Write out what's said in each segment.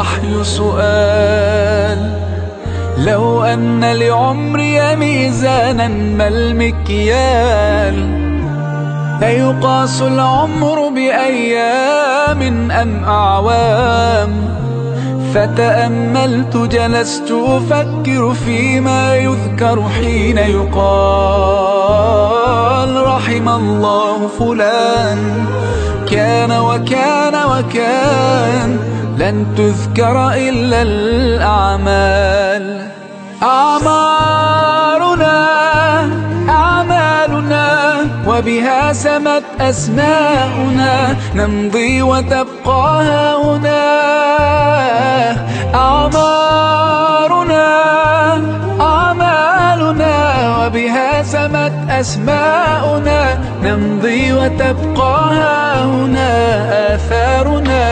وحي سؤال. لو أن لعمري ميزانا ما المكيال؟ أيقاس العمر بأيام أم أعوام؟ فتأملت جلست أفكر فيما يذكر حين يقال رحم الله فلان كان وكان وكان. لن تذكر إلا الأعمال. أعمارنا أعمالنا وبها سمت أسماؤنا، نمضي وتبقى هنا. أعمارنا أعمالنا وبها سمت أسماؤنا، نمضي وتبقى هنا آثارنا.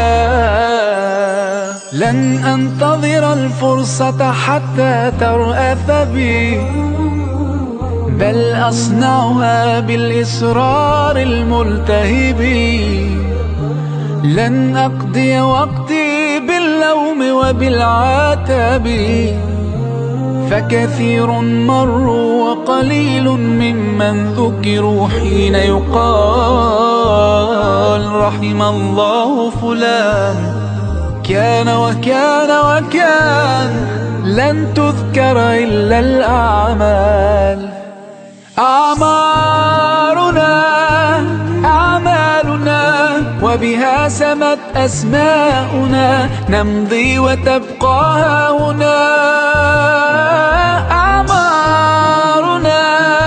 لن أنتظر الفرصة حتى ترأف بي، بل أصنعها بالإصرار الملتهب. لن أقضي وقتي باللوم وبالعتاب، فكثير مروا وقليل ممن ذكروا حين يقال رحم الله فلان كان وكان وكان. لن تذكر إلا الأعمال. أعمارنا أعمالنا وبها سمت أسماؤنا، نمضي وتبقى هنا. أعمارنا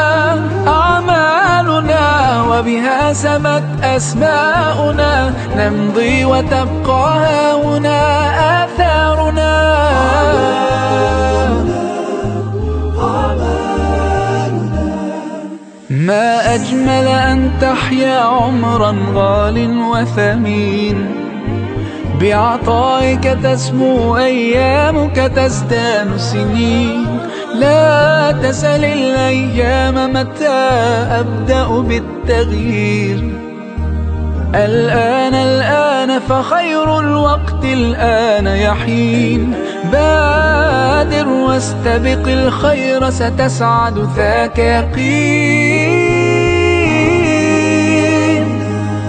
أعمالنا وبها سمت أسماؤنا، نمضي وتبقى هنا آثارنا. ما أجمل أن تحيا عمرا غال وثمين، بعطائك تسمو أيامك تزدان سنين. لا تسل الأيام متى أبدأ بالتغيير، الآن الآن فخير الوقت الآن يحين. بادر واستبق الخير ستسعد ذاك يقين.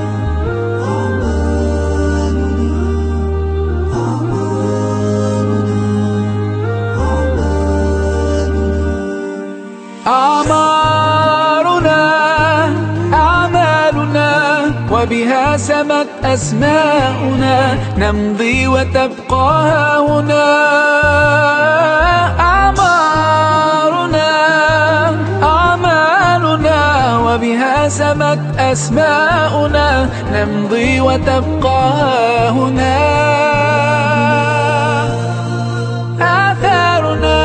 أعمارنا أعمالنا وبها سمت أسماؤنا، نمضي وتبقى هنا. أعمارنا أعمالنا وبها سمت أسماؤنا، نمضي وتبقى هنا آثارنا.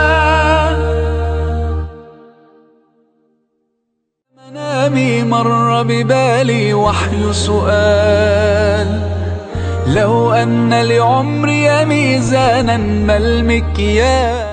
منامي مر ببالي وحي سؤال. لو أن لعمري ميزانا ما المكيال؟